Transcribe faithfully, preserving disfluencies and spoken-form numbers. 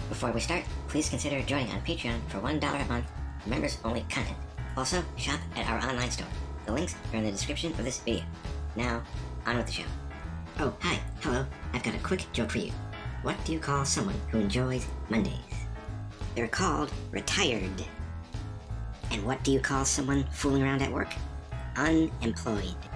Before we start, please consider joining on Patreon for one dollar a month, members-only content. Also, shop at our online store. The links are in the description of this video. Now, on with the show. Oh, hi, hello, I've got a quick joke for you. What do you call someone who enjoys Mondays? They're called retired. And what do you call someone fooling around at work? Unemployed.